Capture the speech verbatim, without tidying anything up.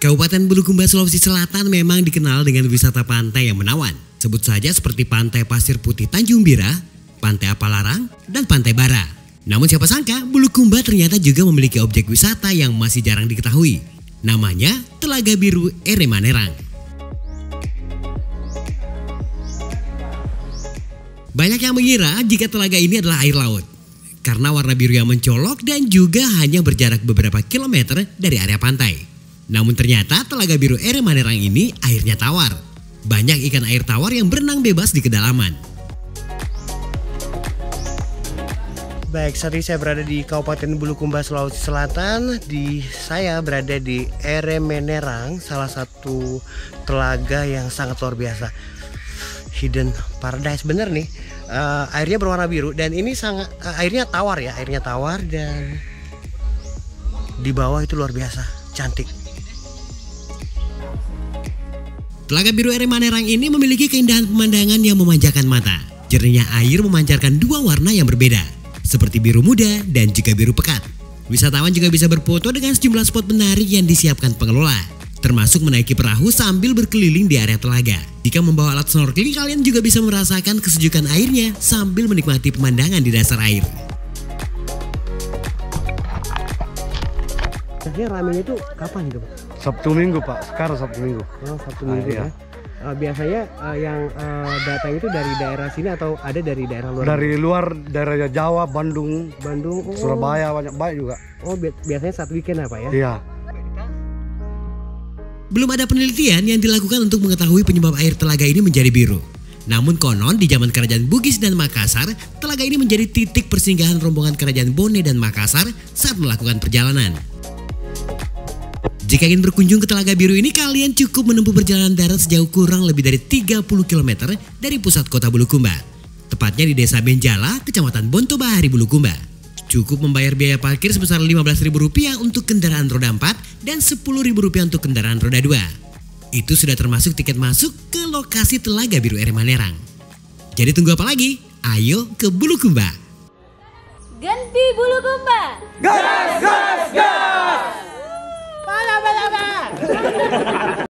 Kabupaten Bulukumba, Sulawesi Selatan memang dikenal dengan wisata pantai yang menawan. Sebut saja seperti Pantai Pasir Putih Tanjung Bira, Pantai Apalarang, dan Pantai Bara. Namun siapa sangka Bulukumba ternyata juga memiliki objek wisata yang masih jarang diketahui. Namanya Telaga Biru Ere Manerang. Banyak yang mengira jika telaga ini adalah air laut. Karena warna biru yang mencolok dan juga hanya berjarak beberapa kilometer dari area pantai. Namun ternyata Telaga Biru Ere Manerang ini airnya tawar. Banyak ikan air tawar yang berenang bebas di kedalaman. Baik, saat ini saya berada di Kabupaten Bulukumba, Sulawesi Selatan. Di saya berada di Ere Manerang, salah satu telaga yang sangat luar biasa. Hidden paradise bener nih. Uh, airnya berwarna biru dan ini sangat uh, airnya tawar ya, airnya tawar dan di bawah itu luar biasa, cantik. Telaga Biru Ere Manerang ini memiliki keindahan pemandangan yang memanjakan mata. Jernihnya air memancarkan dua warna yang berbeda, seperti biru muda dan juga biru pekat. Wisatawan juga bisa berfoto dengan sejumlah spot menarik yang disiapkan pengelola, termasuk menaiki perahu sambil berkeliling di area telaga. Jika membawa alat snorkeling, kalian juga bisa merasakan kesejukan airnya sambil menikmati pemandangan di dasar air. Biasanya ramenya itu kapan gitu, Pak? Sabtu Minggu, Pak. Sekarang Sabtu Minggu. Oh, Sabtu Minggu ah, iya. ya. Uh, biasanya uh, yang uh, datang itu dari daerah sini atau ada dari daerah luar? Dari luar, daerah Jawa, Bandung, Bandung, oh. Surabaya, banyak banyak juga. Oh, bi biasanya saat weekend apa ya? Iya. Belum ada penelitian yang dilakukan untuk mengetahui penyebab air telaga ini menjadi biru. Namun konon di zaman Kerajaan Bugis dan Makassar, telaga ini menjadi titik persinggahan rombongan Kerajaan Bone dan Makassar saat melakukan perjalanan. Jika ingin berkunjung ke Telaga Biru ini, kalian cukup menempuh perjalanan darat sejauh kurang lebih dari tiga puluh kilometer dari pusat kota Bulukumba. Tepatnya di Desa Benjala, Kecamatan Bontobahari, Bulukumba. Cukup membayar biaya parkir sebesar lima belas ribu rupiah untuk kendaraan roda empat dan sepuluh ribu rupiah untuk kendaraan roda dua. Itu sudah termasuk tiket masuk ke lokasi Telaga Biru Ere Manerang. Jadi tunggu apa lagi? Ayo ke Bulukumba. Ganti Bulukumba. Gas, gas, gas. Bala, bala, bala.